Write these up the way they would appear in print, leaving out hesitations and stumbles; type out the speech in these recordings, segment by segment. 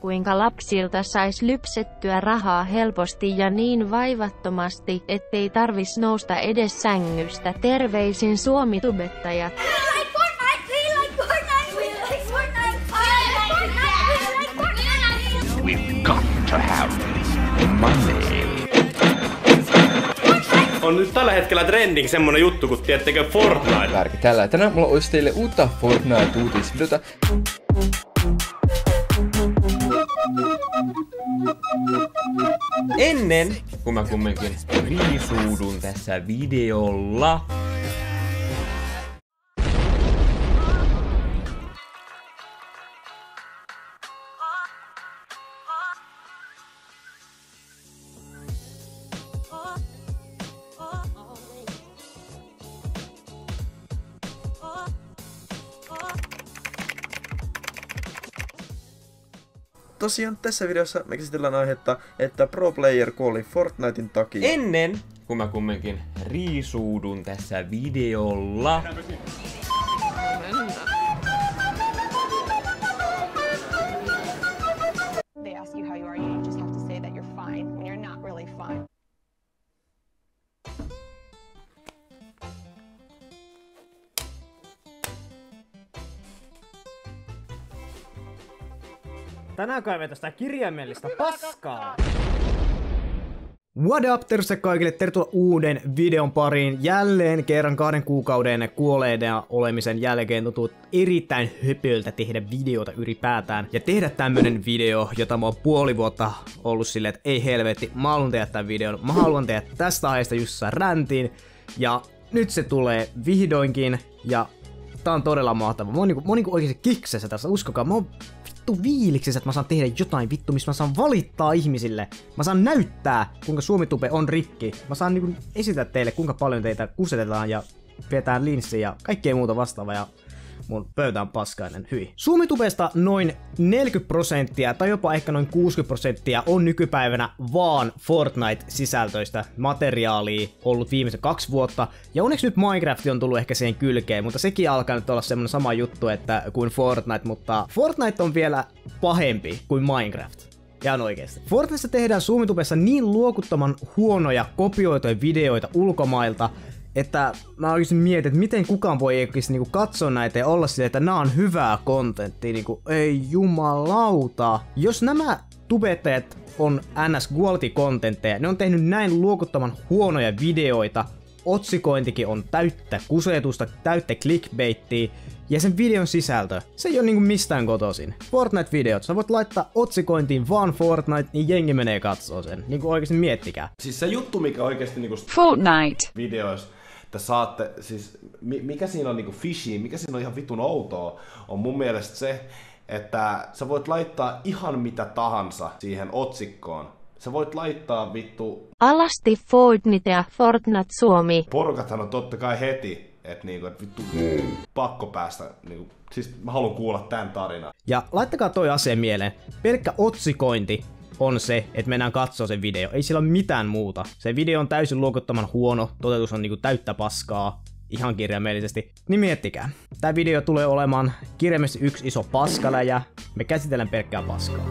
kuinka lapsilta sais lypsettyä rahaa helposti ja niin vaivattomasti, ettei tarvis nousta edes sängystä. Terveisin Suomi-tubettajat. We've got to have money. On nyt tällä hetkellä trending semmonen juttu, kun tiedättekö Fortnite. Värki. Tänään mulla olisi teille uutta Fortnite-uutisvideota. Ennen kuin mä kumminkin riisuudun tässä videolla. Tosiaan tässä videossa me käsitellään aihetta, että pro player kuoli Fortnitein takia. Ennen kuin mä kumminkin riisuudun tässä videolla. They ask you how you are, you just have to say that you're fine when you're not really fine. Tänään kaivetaan sitä kirjaimellista paskaa. What up, tervetuloa kaikille, tervetuloa uuden videon pariin. Jälleen kerran 2 kuukauden kuolleena olemisen jälkeen tuntuu erittäin höpöltä tehdä videota ylipäätään. Ja tehdä tämmönen video, jota mä oon puoli vuotta ollut silleen, että ei helvetti, mä haluan tehdä tämän videon. Mä haluan tehdä tästä aiheesta just räntin. Ja nyt se tulee vihdoinkin. Ja tää on todella mahtavaa. Mä oon niinku oikeesti kiksessä tässä, uskokaa. Mä oon vittu viiliksessä, että mä saan tehdä jotain vittu, missä mä saan valittaa ihmisille. Mä saan näyttää, kuinka Suomi-tube on rikki. Mä saan niinku esitellä teille, kuinka paljon teitä kusetetaan ja pidetään linssiä ja kaikkea muuta vastaavaa. Ja mun pöytä on paskainen, hyi. Suomi-tubesta noin 40% tai jopa ehkä noin 60% on nykypäivänä vaan Fortnite-sisältöistä materiaalia ollut viimeisen 2 vuotta. Ja onneksi nyt Minecraft on tullut ehkä siihen kylkeen, mutta sekin alkaa nyt olla semmonen sama juttu kuin Fortnite, mutta Fortnite on vielä pahempi kuin Minecraft. Ihan oikeesti. Fortniteissa tehdään Suomi-tubessa niin luokuttoman huonoja kopioituja videoita ulkomailta, että mä oikeesti mietin, että miten kukaan voi oikeesti niinku katsoa näitä ja olla silleen, että nää on hyvää kontenttia, niinku ei jumalauta. Jos nämä tubettajat on ns quality contentteja, ne on tehnyt näin luokuttoman huonoja videoita, otsikointikin on täyttä kusetusta, täyttä clickbaittia, ja sen videon sisältö, se ei oo niinku mistään kotoisin. Fortnite-videot, sä voit laittaa otsikointiin vaan Fortnite, niin jengi menee katsoo sen. Niinku oikeesti miettikää. Siis se juttu, mikä oikeesti niinku Fortnite videoissa te saatte, siis mikä siinä on niinku fishy, mikä siinä on ihan vitun outoa, on mun mielestä se, että sä voit laittaa ihan mitä tahansa siihen otsikkoon. Sä voit laittaa vittu alasti Fortnite ja Fortnite Suomi. Porukathan on totta kai heti, että niinku, et vittu pakko päästä, niinku, siis mä haluan kuulla tän tarinan. Ja laittakaa toi asia mieleen, pelkkä otsikointi on se, että mennään katsoo sen video. Ei sillä ole mitään muuta. Se video on täysin luokuttoman huono, toteutus on niinku täyttä paskaa, ihan kirjaimellisesti. Niin miettikää. Tää video tulee olemaan kirjaimellisesti yksi iso paskaläjä. Me käsitellään pelkkää paskaa.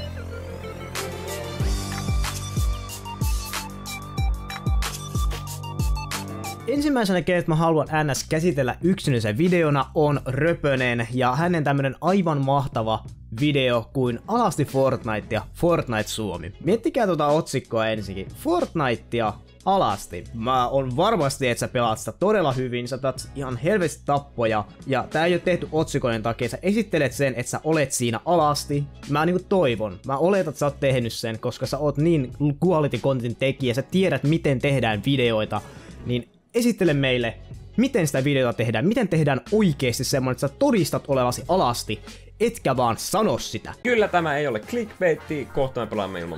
Ensimmäisenä, kenet mä haluan ns käsitellä yksilöllisen videona, on Röpönen ja hänen tämmönen aivan mahtava video kuin alasti Fortnite ja Fortnite Suomi. Miettikää tuota otsikkoa ensinnäkin. Fortnite ja alasti. Mä on varmasti, että sä pelaat sitä todella hyvin, sä taat ihan helvesti tappoja, ja tää ei oo tehty otsikoiden takia, sä esittelet sen, että sä olet siinä alasti. Mä niinku toivon, mä oletan, että sä oot tehnyt sen, koska sä oot niin quality content tekijä, sä tiedät miten tehdään videoita, niin esittele meille, miten sitä videota tehdään, miten tehdään oikeesti semmonen, että sä todistat olevasi alasti, etkä vaan sano sitä. Kyllä tämä ei ole clickbaitti, kohta me pelaamme ilman.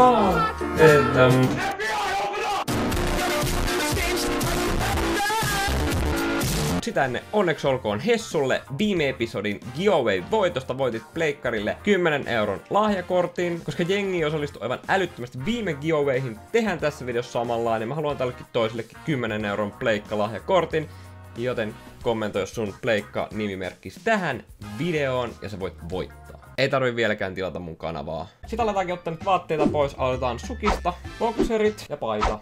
Sitä ennen onneksi olkoon Hessulle viime episodin giveaway-voitosta voitit pleikkarille 10 euron lahjakortin, koska jengi osallistui aivan älyttömästi viime giveawayhin. Tehdään tässä videossa samanlainen, mä haluan tällekin toisellekin 10 euron pleikka-lahjakortin, joten kommentoi jos sun pleikka-nimimerkkisi tähän videoon ja sä voit voittaa. Ei tarvi vieläkään tilata mun kanavaa. Sitten aletaankin ottaa nyt vaatteita pois. Aloitetaan sukista, bokserit ja paita.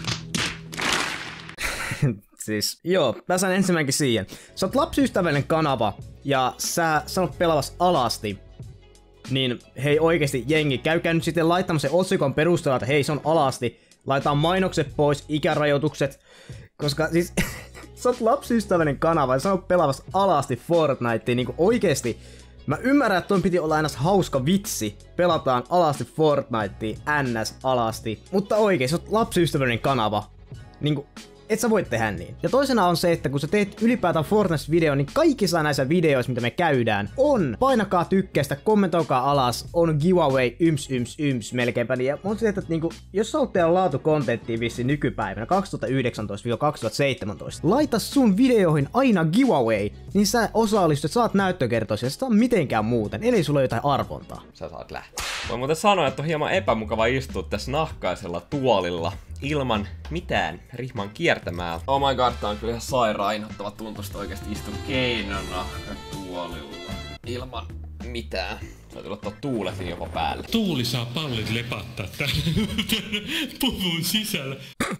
Siis, joo, pääsään ensimmäinkin siihen. Sä oot lapsiystävällinen kanava, ja sä sanot pelavas alasti. Niin, hei oikeesti jengi, käykää nyt sitten laittamaan se otsikon perusteella, että hei se on alasti. Laitetaan mainokset pois, ikärajoitukset. Koska siis, sä oot lapsiystävällinen kanava ja sä sanot pelavas alasti Fortniteen, niinku oikeesti. Mä ymmärrän, että ton piti olla aina hauska vitsi. Pelataan alasti Fortnitea, NS alasti. Mutta oikeesti, sä oot lapsiystävällinen kanava. Niinku, et sä voi tehdä niin. Ja toisena on se, että kun sä teet ylipäätään Fortnite-video, niin kaikissa näissä videoissa, mitä me käydään, on painakaa tykkäistä, kommentoikaa alas, on giveaway, yms melkeinpä. Ja mun se, että niinku, jos sä oot tehdä laatukontenttia vissiin nykypäivänä 2019-2017, laita sun videoihin aina giveaway, niin sä osallistut, saat näyttökertoisia, sä saa mitenkään muuten, eli sulla on jotain arvontaa. Sä saat lähteä. Voin muuten sanoa, että on hieman epämukava istua tässä nahkaisella tuolilla ilman mitään rihman kiertämää. Oh my god, tää on kyllä ihan sairaan inhottava tuntusta oikeesti istua keinonahkatuolilla ilman mitään. Sä oot ottaa tuuletin jopa päälle. Tuuli saa pallit lepattaa tän puvun sisällä.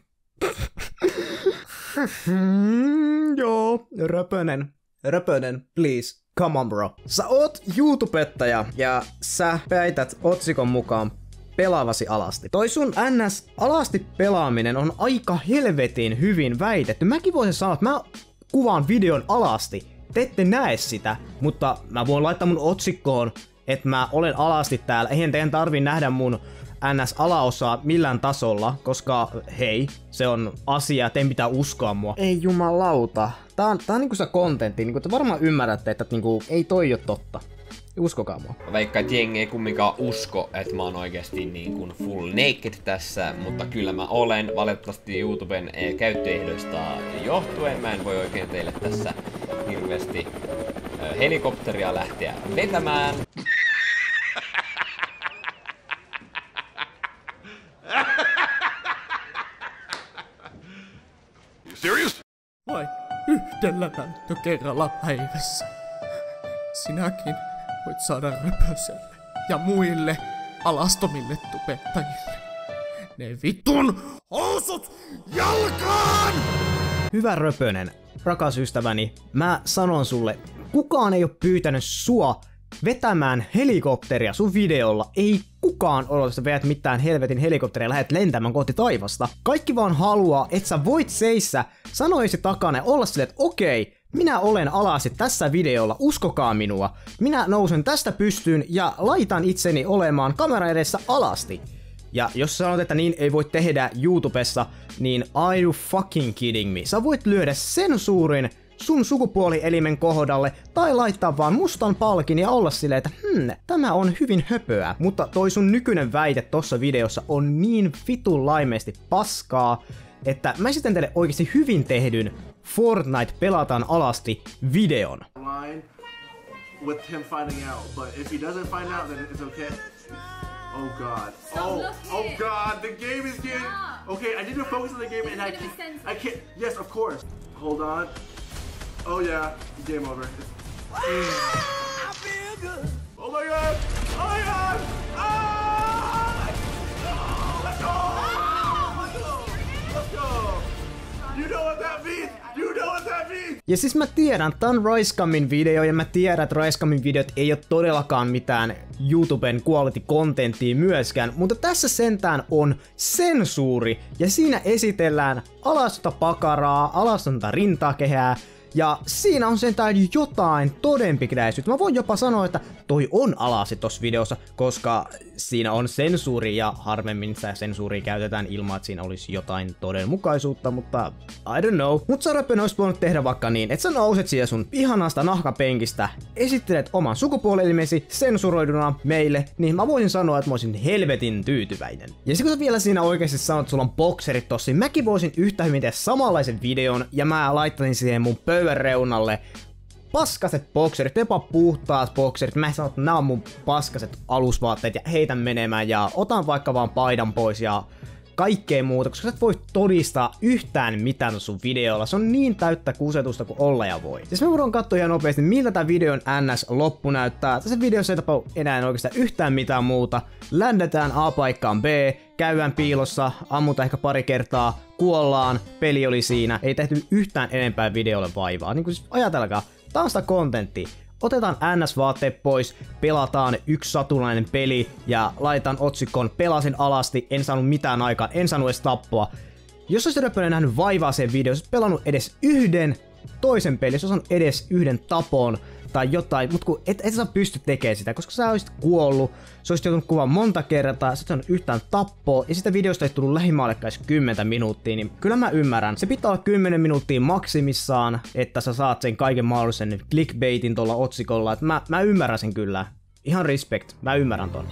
Joo, Röpönen, please. Come on bro. Sä oot YouTubettaja ja sä väität otsikon mukaan pelaavasi alasti. Toi sun NS alasti pelaaminen on aika helvetin hyvin väitetty. Mäkin voisin sanoa, että mä kuvaan videon alasti. Te ette näe sitä, mutta mä voin laittaa mun otsikkoon, että mä olen alasti täällä. Eihän teidän tarvii nähdä mun NS-alaosaa millään tasolla, koska hei, se on asia, teidän pitää uskoa mua. Ei jumalauta. Tää on niinku se kontentti, niinku te varmaan ymmärrätte, että niinku ei toi oo totta. Uskokaa mua. Mä veikkaan, että jengi ei kumminkaan usko, että mä oon oikeesti niin kuin full naked tässä, mutta kyllä mä olen. Valitettavasti YouTuben käyttöehdoista johtuen mä en voi oikein teille tässä hirveästi helikopteria lähteä vetämään. Serious? Vain yhdellä näyttökerralla päivässä. Sinäkin voit saada Röpöselle ja muille alastomille tubettajille ne vitun housut jalkaan! Hyvä Röpönen, rakas ystäväni, mä sanon sulle, kukaan ei oo pyytänyt sua vetämään helikopteria sun videolla. Ei kukaan odota, että veät mitään helvetin helikopteria ja lähdet lentämään kohti taivasta. Kaikki vaan haluaa, että sä voit seissä, sanoisi takana ja olla silleen, että okei, minä olen alasti tässä videolla, uskokaa minua. Minä nousen tästä pystyyn ja laitan itseni olemaan kamera edessä alasti. Ja jos sanot, että niin ei voi tehdä YouTubessa, niin are you fucking kidding me? Sä voit lyödä sensuurin sun sukupuolielimen kohdalle tai laittaa vaan mustan palkin ja olla silleen, että tämä on hyvin höpöä. Mutta toi sun nykyinen väite tossa videossa on niin vitun laimeesti paskaa, että mä esitän teille oikeesti hyvin tehdyn Fortnite pelataan alasti videon. With him finding out, but if he doesn't find out, then it's okay. Oh god. Oh god, the game is getting... Okay, I need to focus on the game and I can't... Yes, of course. Hold on. Oh yeah, game over. I feel good. Oh my god! Oh my god! Ah! Let's go! Let's go! Let's go! You know what that means? You know what that means? Ja siis mä tiedän, tää on Ricecamin video ja mä tiedän, että Ricecamin videot ei oo todellakaan mitään YouTuben quality-contenttia myöskään, mutta tässä sentään on sensuuri ja siinä esitellään alastonta pakaraa, alastonta rintakehää ja siinä on sentään jotain todenpitäisyyttä. Mä voin jopa sanoa, että toi on alasti tossa videossa, koska siinä on sensuuri ja harvemmin sitä sensuuria käytetään ilman, että siinä olisi jotain todenmukaisuutta, mutta I don't know. Mut sä Röpönen ois voinut tehdä vaikka niin, että sä nouset siellä sun ihanasta nahkapenkistä, esittelet oman sukupuolielimesi sensuroiduna meille, niin mä voisin sanoa, että mä olisin helvetin tyytyväinen. Ja sit kun sä vielä siinä oikeesti sanot, että sulla on bokserit tossa, niin mäkin voisin yhtä hyvin tehdä samanlaisen videon ja mä laittaisin siihen mun pöydän reunalle paskaset bokserit, jopa puhtaat bokserit. Mä sanon, että nää on mun paskaset alusvaatteet ja heitän menemään ja otan vaikka vaan paidan pois ja kaikkea muuta, koska sä et voi todistaa yhtään mitään sun videolla. Se on niin täyttä kusetusta kuin olla ja voi. Siis me voidaan katsoa ihan nopeasti, miltä tää videon NS-loppu näyttää. Tässä videossa ei tapahdu enää oikeastaan yhtään mitään muuta. Ländetään A-paikkaan B, käydään piilossa, ammutaan ehkä pari kertaa, kuollaan, peli oli siinä. Ei tehty yhtään enempää videolle vaivaa. Niin kuin siis ajatelkaa, tää on sitä kontenttia. Otetaan NS-vaatteet pois, pelataan yksi satunnainen peli ja laitetaan otsikkoon pelasin alasti, en saanut mitään aikaan, en saanut edes tappoa. Jos olisit Röppönen nähnyt vaivaa sen videon, jos olisit pelannut edes yhden toisen pelin, jos olisit saanut edes yhden tapon tai jotain, mutta kun et sä pysty tekemään sitä, koska sä olisit kuollut, sä olisit joutunut kuvaan monta kertaa, sä et saanut yhtään tappoa, ja sitä videosta ei tullut lähimaallekaan 10 minuuttia, niin kyllä mä ymmärrän. Se pitää olla 10 minuuttia maksimissaan, että sä saat sen kaiken mahdollisen clickbaitin tuolla otsikolla, että mä ymmärrän sen kyllä. Ihan respect, mä ymmärrän ton.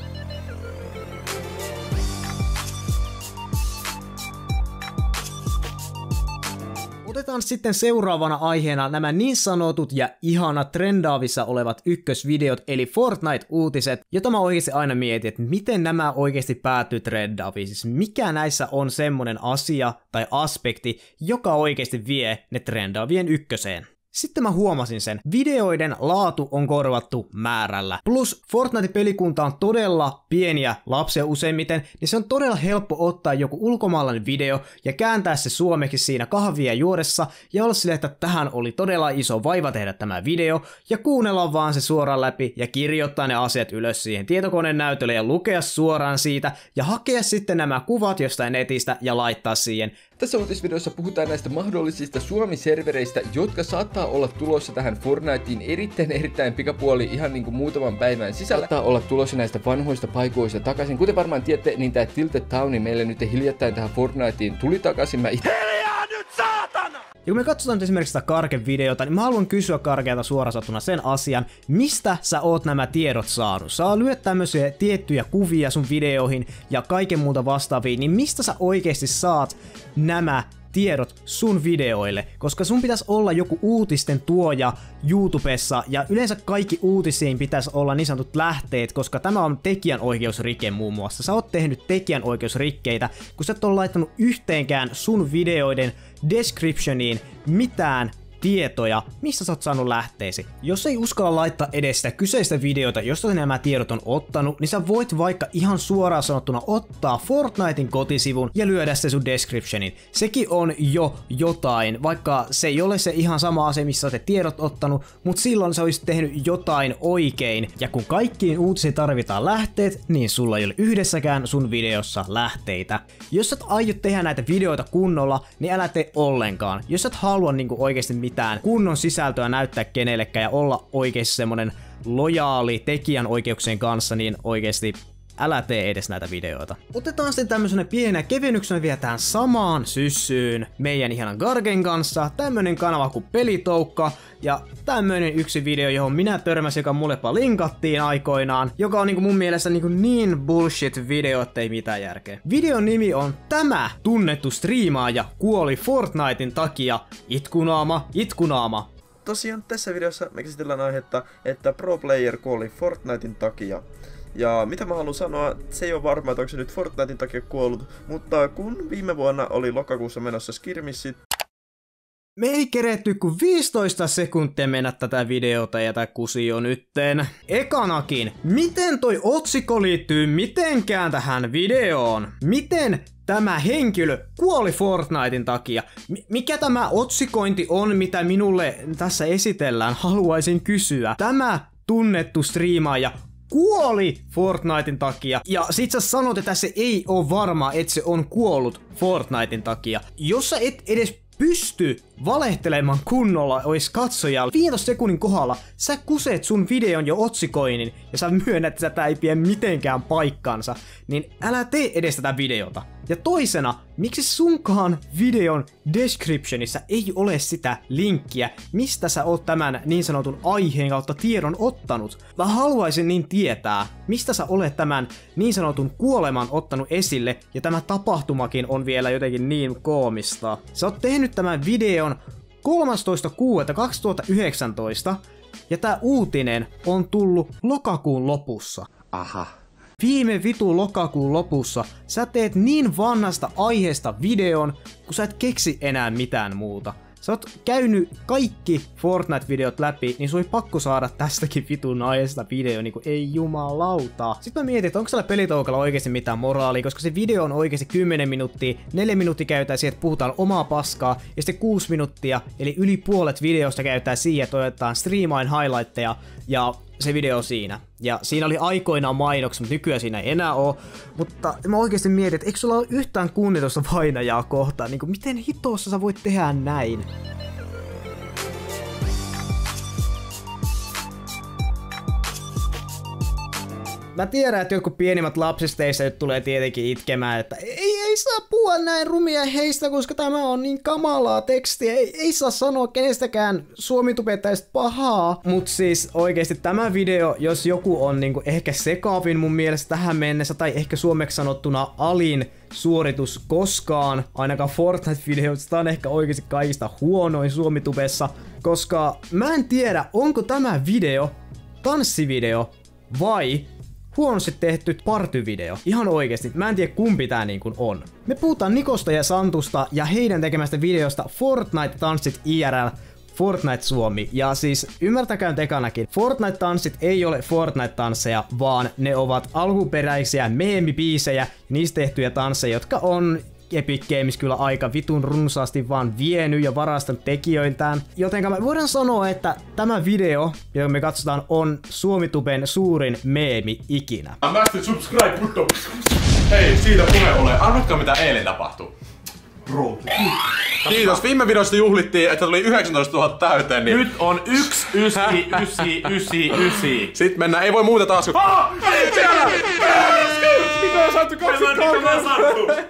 Otetaan sitten seuraavana aiheena nämä niin sanotut ja ihana trendaavissa olevat ykkösvideot, eli Fortnite-uutiset, jota mä oikeasti aina mietin, että miten nämä oikeasti päätyy trendaaviin. Siis mikä näissä on semmonen asia tai aspekti, joka oikeasti vie ne trendaavien ykköseen. Sitten mä huomasin sen. Videoiden laatu on korvattu määrällä. Plus Fortnite-pelikunta on todella pieniä lapsia useimmiten, niin se on todella helppo ottaa joku ulkomaalainen video ja kääntää se suomeksi siinä kahvia juodessa ja olla silleen, että tähän oli todella iso vaiva tehdä tämä video ja kuunnella vaan se suoraan läpi ja kirjoittaa ne asiat ylös siihen tietokoneen näytölle ja lukea suoraan siitä ja hakea sitten nämä kuvat jostain netistä ja laittaa siihen. Tässä uutisvideossa puhutaan näistä mahdollisista Suomi-servereistä, jotka saattaa olla tulossa tähän Fortniteen erittäin pikapuoli ihan niinku muutaman päivän sisällä. Saattaa olla tulossa näistä vanhoista paikoista takaisin. Kuten varmaan tiedätte, niin tää Tilted Towni meille nyt hiljattain tähän Fortniteen tuli takaisin. Hiljaa nyt saatana! Ja kun me katsotaan esimerkiksi sitä Karke-videota, niin mä haluan kysyä Karkealta suoraan sattuna sen asian, mistä sä oot nämä tiedot saanut. Saa lyödä tämmöisiä tiettyjä kuvia sun videoihin ja kaiken muuta vastaavia, niin mistä sä oikeesti saat nämä tiedot sun videoille, koska sun pitäisi olla joku uutisten tuoja YouTubessa ja yleensä kaikki uutisiin pitäisi olla niin sanotut lähteet, koska tämä on tekijänoikeusrike muun muassa. Sä oot tehnyt tekijänoikeusrikkeitä, kun sä et ole laittanut yhteenkään sun videoiden descriptioniin mitään tietoja, mistä sä oot saanut lähteesi. Jos ei uskalla laittaa edes sitä kyseistä videota, josta nämä tiedot on ottanut, niin sä voit vaikka ihan suoraan sanottuna ottaa Fortnitein kotisivun ja lyödä se sun descriptionin. Sekin on jo jotain, vaikka se ei ole se ihan sama asia, missä oot tiedot ottanut, mutta silloin sä olisit tehnyt jotain oikein. Ja kun kaikkiin uutisiin tarvitaan lähteet, niin sulla ei ole yhdessäkään sun videossa lähteitä. Jos et aio tehdä näitä videoita kunnolla, niin älä tee ollenkaan. Jos et halua niinku oikeesti mitään kunnon sisältöä näyttää kenellekään ja olla oikeesti semmonen lojaali tekijänoikeuksien kanssa, niin oikeesti älä tee edes näitä videoita. Otetaan sitten tämmöisenä pienenä kevennyksenä vielä tähän samaan syssyyn meidän ihanan Gargen kanssa. Tämmönen kanava kuin Pelitoukka ja tämmönen yksi video, johon minä törmäsin, joka mullepa linkattiin aikoinaan, joka on mun mielestä niin bullshit video, ettei mitään järkeä. Videon nimi on Tämä tunnettu striimaaja kuoli Fortnitein takia. Itkunaama, itkunaama. Tosiaan tässä videossa me käsitellään aihetta, että pro player kuoli Fortnitein takia. Ja mitä mä haluan sanoa, se ei ole varma, että onko se nyt Fortnitein takia kuollut, mutta kun viime vuonna oli lokakuussa menossa skirmissit, me ei keretty kuin 15 sekuntia mennä tätä videota ja tää kusi on nytten. Ekanakin, miten toi otsikko liittyy mitenkään tähän videoon? Miten tämä henkilö kuoli Fortnitein takia? Mikä tämä otsikointi on, mitä minulle tässä esitellään? Haluaisin kysyä. Tämä tunnettu striimaaja kuoli Fortnitein takia. Ja sit sä sanot, että se ei oo varma, että se on kuollut Fortnitein takia. Jos sä et edes pysty valehtelemaan kunnolla ois katsojalla 15 sekunnin kohdalla, sä kuset sun videon jo otsikoinnin ja sä myönnät, että tää ei pidä mitenkään paikkansa, niin älä tee edes tätä videota. Ja toisena, miksi sunkaan videon descriptionissa ei ole sitä linkkiä, mistä sä oot tämän niin sanotun aiheen kautta tiedon ottanut? Mä haluaisin niin tietää, mistä sä olet tämän niin sanotun kuoleman ottanut esille, ja tämä tapahtumakin on vielä jotenkin niin koomista. Sä oot tehnyt tämän videon 13.6.2019, ja tää uutinen on tullut lokakuun lopussa. Aha. Viime vitu lokakuun lopussa sä teet niin vanhasta aiheesta videon, kun sä et keksi enää mitään muuta. Sä oot käynyt kaikki Fortnite-videot läpi, niin sun oli pakko saada tästäkin vitun aiheesta video, niinku ei jumalauta. Sitten mä mietin, että onko siellä pelitoukalla oikeesti mitään moraalia, koska se video on oikeesti 10 minuuttia, 4 minuuttia käytetään siihen, että puhutaan omaa paskaa, ja sitten 6 minuuttia, eli yli puolet videosta käytetään siihen, että otetaan striimain highlightteja, ja se video siinä. Ja siinä oli aikoinaan mainoksia, mutta nykyään siinä ei enää oo. Mutta mä oikeesti mietin, että eikö sulla ole yhtään kunnioitusta vainajaa kohtaan? Niin kuin, miten hitossa sä voit tehdä näin? Mä tiedän, että jotkut pienimmät lapsista teistä nyt tulee tietenkin itkemään, että ei saa puhua näin rumia heistä, koska tämä on niin kamalaa tekstiä. Ei saa sanoa kenestäkään suomitubettajista pahaa. Mut siis oikeesti tämä video, jos joku on niinku ehkä sekaavin mun mielestä tähän mennessä, tai ehkä suomeksi sanottuna alin suoritus koskaan, ainakaan Fortnite-videoista, tää on ehkä oikeesti kaikista huonoin suomitubessa, koska mä en tiedä, onko tämä video tanssivideo vai huonosti tehty partyvideo. Ihan oikeesti, mä en tiedä kumpi tää niin kuin on. Me puhutaan Nikosta ja Santusta ja heidän tekemästä videosta Fortnite-tanssit IRL Fortnite Suomi. Ja siis ymmärtäkää nyt ekanakin, Fortnite-tanssit ei ole Fortnite-tansseja, vaan ne ovat alkuperäisiä meemibiisejä, niistä tehtyjä tansseja, jotka on Epic Games kyllä aika vitun runsaasti vaan vienyt ja varastanut tekijöiltään. Jotenka me voidaan sanoa, että tämä video, jota me katsotaan, on Suomituben suurin meemi ikinä. Master subscribe, putto. Hei, siitä puhe ole. Arvatkaa mitä eilen tapahtui. Bro. Kiitos. Viime videosta juhlittiin, että tuli 19 000 täyteen. Niin... Nyt on 19999. Sitten mennään. Ei voi muuta taas. Hei siellä! Mitä on saatu 23?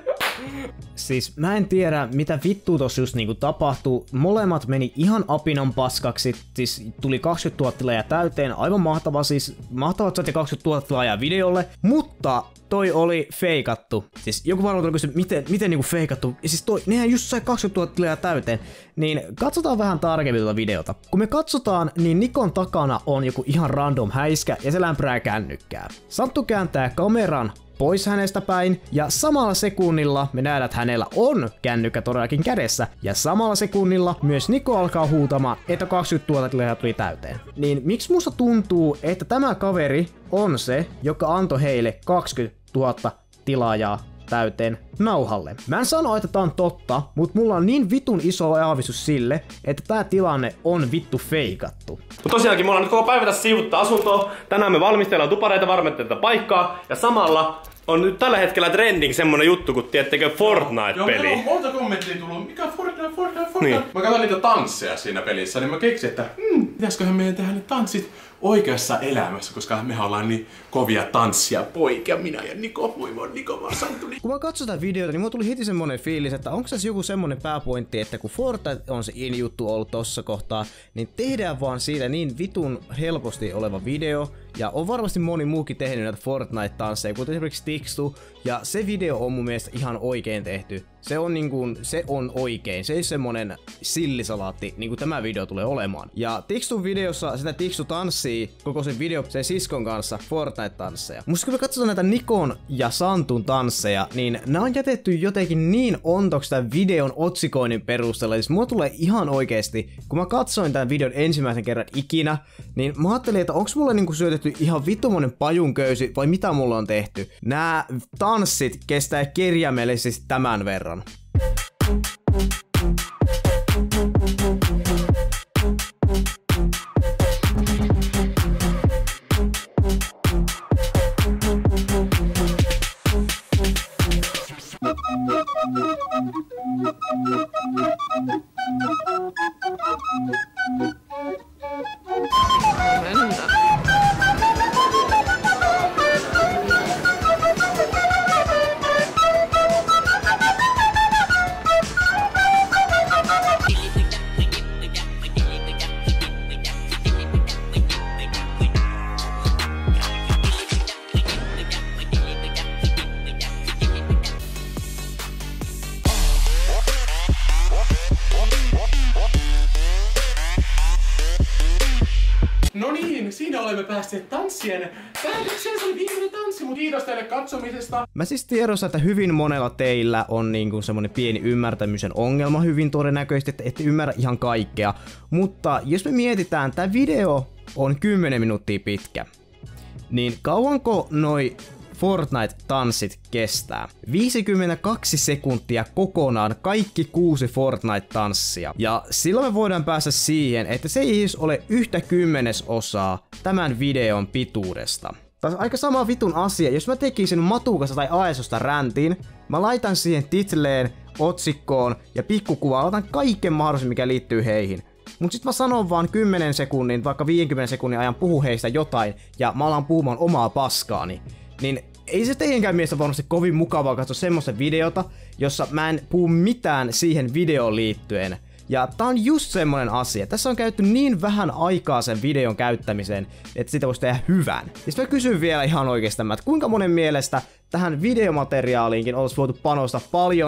Siis mä en tiedä mitä vittua tossa just niinku tapahtuu. Molemmat meni ihan apinan paskaksi. Siis tuli 20 000 tilaajaa täyteen. Aivan mahtava siis. Mahtavaa, että saatiin 20 000 tilaajaa videolle. Mutta toi oli feikattu. Siis joku varmaan kysyä, miten niinku feikattu. Ja siis nehän just sai 20 000 tilaajaa täyteen. Niin katsotaan vähän tarkemmin tuota videota. Kun me katsotaan, niin Nikon takana on joku ihan random häiskä ja se lämpärää kännykkää. Santtu kääntää kameran pois hänestä päin, ja samalla sekunnilla me nähdään, että hänellä on kännykkä todellakin kädessä, ja samalla sekunnilla myös Niko alkaa huutamaan, että 20 000 tilaajaa tuli täyteen. Niin miksi musta tuntuu, että tämä kaveri on se, joka antoi heille 20 000 tilaajaa täyteen nauhalle? Mä en sano, että tää on totta, mutta mulla on niin vitun iso aavistus sille, että tää tilanne on vittu feikattu. Mutta tosiaankin me ollaan nyt koko päivä tässä siivuttaa asuntoa. Tänään me valmistellaan tupareita, varmennetaan tätä paikkaa. Ja samalla on nyt tällä hetkellä trending semmonen juttu, kun tiettekö Fortnite-peli. Joo, monta kommenttia tullut. Mikä Fortnite? Niin. Mä katson niitä tansseja siinä pelissä, niin mä keksin, että pitäisköhän meidän tehdä ne tanssit oikeassa elämässä, koska mehän ollaan niin kovia tanssia poikia, minä ja Niko. Moi Niko, vaan Santtu. Kun mä katson tätä videota, niin mulla tuli heti semmonen fiilis, että onko tässä joku semmonen pääpointti, että kun Fortnite on se in-juttu ollut tossa kohtaa, niin tehdään vaan siitä niin vitun helposti oleva video. Ja on varmasti moni muukin tehnyt näitä Fortnite-tansseja, kuten esimerkiksi Tikstu, ja se video on mun mielestä ihan oikein tehty. Se on se on oikein, se ei semmonen sillisalaatti, niin kuin tämä video tulee olemaan. Ja Tikstun videossa sitä Tikstu tanssii koko sen video sen siskon kanssa Fortnite-tansseja. Musta kun me katsotaan näitä Nikon ja Santun tansseja, niin nämä on jätetty jotenkin niin ontoksi tämän videon otsikoinnin perusteella. Siis mulla tulee ihan oikeesti, kun mä katsoin tämän videon ensimmäisen kerran ikinä, niin mä ajattelin, että onks mulle niinku syötetty ihan vittumonen pajunköysi vai mitä mulla on tehty. Nää tanssit kestää kirjaimellisesti tämän verran. vihdoin olemme päässeet tanssien päätökseen. Se oli viimeinen tanssi, mutta kiitos teille katsomisesta. Mä siis tiedostan, että hyvin monella teillä on niinku semmonen pieni ymmärtämisen ongelma hyvin todennäköisesti, että ette ymmärrä ihan kaikkea. Mutta jos me mietitään, tää video on 10 minuuttia pitkä, niin kauanko noi Fortnite-tanssit kestää? 52 sekuntia kokonaan kaikki 6 Fortnite-tanssia. Ja silloin me voidaan päästä siihen, että se ei edes ole 1/10 tämän videon pituudesta. Taas aika sama vitun asia, jos mä tekisin Matukasta tai Aesosta räntin, mä laitan siihen titleen, otsikkoon ja pikkukuvaan, laitan kaiken mahdollisen mikä liittyy heihin. Mut sit mä sanon vaan 10 sekunnin, vaikka 50 sekunnin ajan puhu heistä jotain, ja mä alan puhumaan omaa paskaani. Niin ei se teidänkään mielestä varmasti kovin mukavaa katsoa semmoista videota, jossa mä en puhu mitään siihen videoon liittyen. Ja tää on just semmonen asia. Tässä on käytetty niin vähän aikaa sen videon käyttämiseen, että sitä voisi tehdä hyvän. Ja sit mä kysyn vielä ihan oikeastaan, että kuinka monen mielestä tähän videomateriaaliinkin olisi voitu panostaa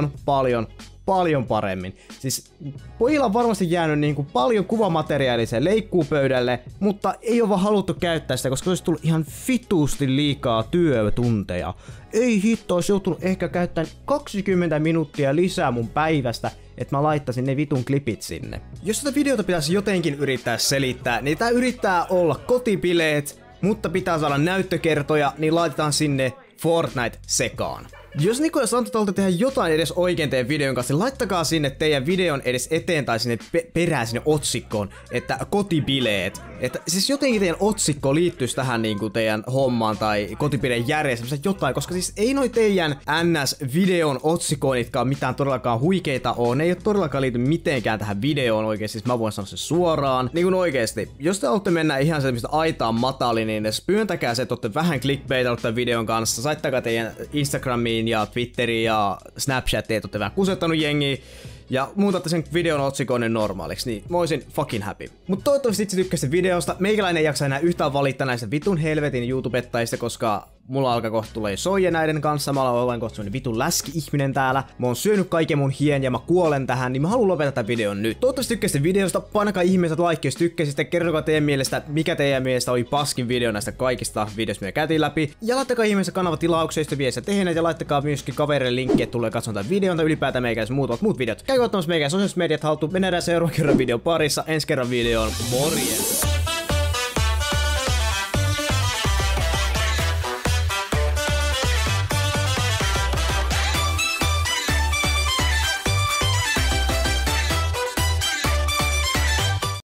paljon paremmin. Siis pojilla on varmasti jäänyt niinku paljon kuvamateriaalia sen leikkuupöydälle, mutta ei ole vaan haluttu käyttää sitä, koska se olisi tullut ihan vitusti liikaa työtunteja. Ei hitto, olisi joutunut ehkä käyttämään 20 minuuttia lisää mun päivästä, että mä laittaisin ne vitun klipit sinne. Jos tätä videota pitäisi jotenkin yrittää selittää, niin tää yrittää olla kotibileet, mutta pitää saada näyttökertoja, niin laitetaan sinne Fortnite sekaan. Jos Niko ja Santa haluatte tehdä jotain edes oikein teidän videon kanssa, niin laittakaa sinne teidän videon edes eteen tai sinne perään sinne otsikkoon, että kotibileet. Että siis jotenkin teidän otsikko liittyisi tähän niinku teidän hommaan tai kotibileen järjestämiseen jotain, koska siis ei noi teidän NS-videon otsikoinnitkaan mitään todellakaan huikeita oo. Ne ei oo todellakaan liity mitenkään tähän videoon oikeesti, siis mä voin sanoa se suoraan. Niin kuin oikeesti, jos te haluatte mennä ihan semmoista aitaan matali, niin edes pyöntäkää se, että olette vähän clickbaitannut tämän videon kanssa. Saittakaa teidän Instagramiin ja Twitteriin ja Snapchatiin, että olette vähän kusettanut jengiä ja muutatte sen videon otsikoinen normaaliksi, niin mä oisin fucking happy. Mut toivottavasti itse tykkäsit videosta. Meikäläinen ei jaksa enää yhtään valittaa näistä vitun helvetin YouTubettajista, koska mulla alkaa kohta tulee soija näiden kanssa. Mä olen kohta semmonen vitun läski-ihminen täällä. Mä oon syönyt kaiken mun hien ja mä kuolen tähän, niin mä haluan lopettaa tämän videon nyt. Toivottavasti tykkäsit videosta. Painakaa ihmeessä like, jos tykkäsitte. Kertokaa teidän mielestä, mikä teidän mielestä oli paskin video näistä kaikista videoista, mitä käytiin läpi. Ja laittakaa ihmeessä kanavatilauksia, jos te vielä tehneet. Ja laittakaa myöskin kavereille linkki, että tulee katsomaan tämän videon tai ylipäätään meikäläisen muut videot. Käykää ottamassa meikäläisen sosiaaliset mediat haltuun. Me nähdään seuraavan kerran videon parissa. Ensi kerran videoon. Morjens!